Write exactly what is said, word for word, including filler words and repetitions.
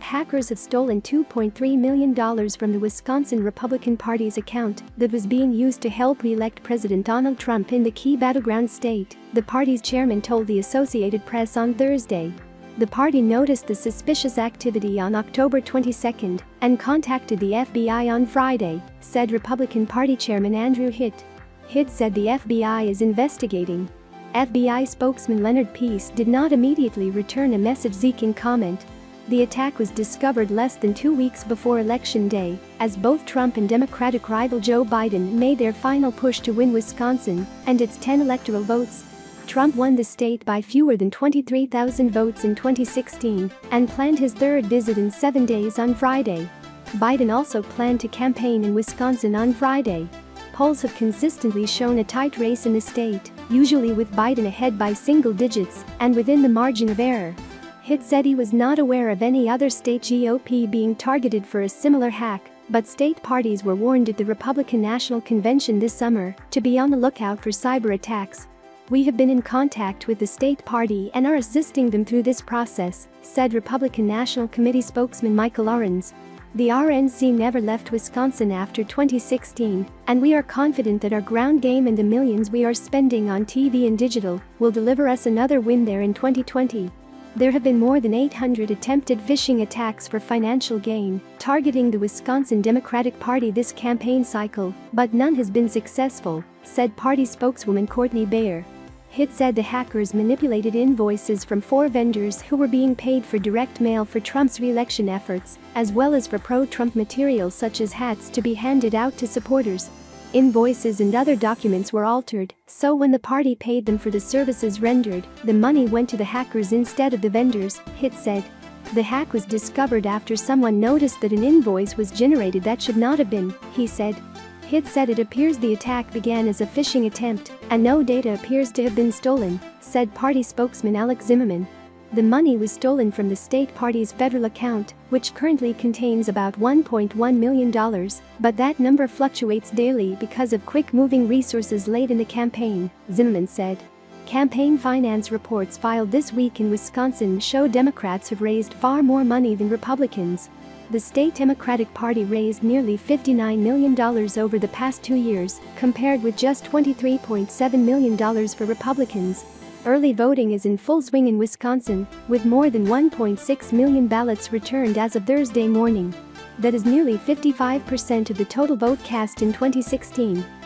hackers have stolen two point three million dollars from the Wisconsin Republican Party's account that was being used to help re-elect President Donald Trump in the key battleground state, the party's chairman told the Associated Press on Thursday. The party noticed the suspicious activity on October twenty-second and contacted the F B I on Friday, said Republican Party Chairman Andrew Hitt. Hitt said the F B I is investigating. F B I spokesman Leonard Peace did not immediately return a message seeking comment. The attack was discovered less than two weeks before Election Day, as both Trump and Democratic rival Joe Biden made their final push to win Wisconsin and its ten electoral votes. Trump won the state by fewer than twenty-three thousand votes in twenty sixteen and planned his third visit in seven days on Friday. Biden also planned to campaign in Wisconsin on Friday. Polls have consistently shown a tight race in the state, usually with Biden ahead by single digits and within the margin of error. Hitt said he was not aware of any other state G O P being targeted for a similar hack, but state parties were warned at the Republican National Convention this summer to be on the lookout for cyber attacks. "We have been in contact with the state party and are assisting them through this process," said Republican National Committee spokesman Michael Arons. "The R N C never left Wisconsin after twenty sixteen, and we are confident that our ground game and the millions we are spending on T V and digital will deliver us another win there in twenty twenty. There have been more than eight hundred attempted phishing attacks for financial gain, targeting the Wisconsin Democratic Party this campaign cycle, but none has been successful," said party spokeswoman Courtney Bayer. Hitt said the hackers manipulated invoices from four vendors who were being paid for direct mail for Trump's re-election efforts, as well as for pro-Trump material such as hats to be handed out to supporters. Invoices and other documents were altered, so when the party paid them for the services rendered, the money went to the hackers instead of the vendors, Hitt said. The hack was discovered after someone noticed that an invoice was generated that should not have been, he said. Hitt said it appears the attack began as a phishing attempt, and no data appears to have been stolen, said party spokesman Alex Zimmerman. The money was stolen from the state party's federal account, which currently contains about one point one million dollars, but that number fluctuates daily because of quick-moving resources late in the campaign, Zimmerman said. Campaign finance reports filed this week in Wisconsin show Democrats have raised far more money than Republicans. The state Democratic Party raised nearly fifty-nine million dollars over the past two years, compared with just twenty-three point seven million dollars for Republicans. Early voting is in full swing in Wisconsin, with more than one point six million ballots returned as of Thursday morning. That is nearly fifty-five percent of the total vote cast in twenty sixteen.